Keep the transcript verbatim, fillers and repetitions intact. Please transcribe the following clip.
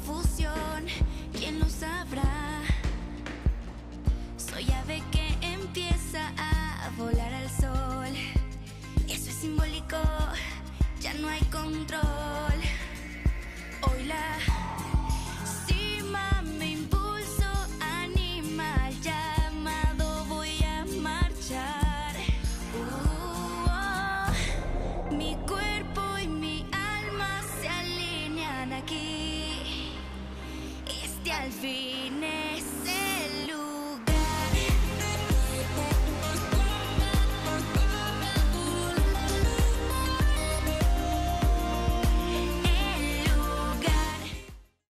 confusión, ¿quién lo sabrá? Soy ave que empieza a volar al sol. Eso es simbólico, ya no hay control. Hoy la cima me impulso, anima al llamado, voy a marchar. Uh, oh, mi cuerpo y mi alma se alinean aquí. Este al fin